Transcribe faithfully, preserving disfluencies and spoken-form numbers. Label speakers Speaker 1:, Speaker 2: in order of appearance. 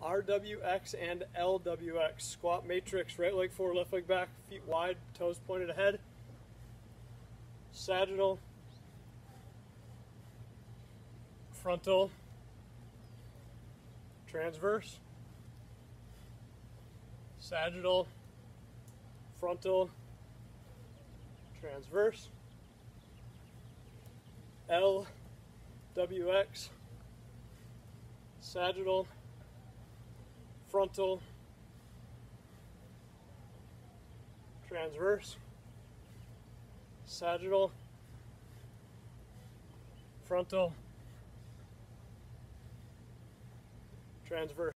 Speaker 1: R W X and L W X. Squat matrix, right leg forward, left leg back, feet wide, toes pointed ahead. Sagittal, frontal, transverse, sagittal, frontal, transverse, L W X, sagittal, frontal, transverse, sagittal, frontal, transverse.